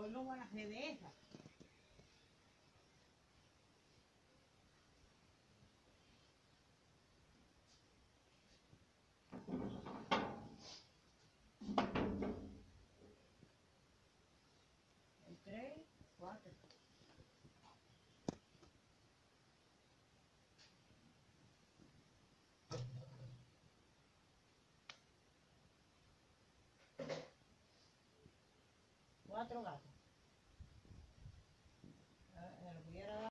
Hoy no van a hacer de esa. El 3, 4. Cuatro gatos.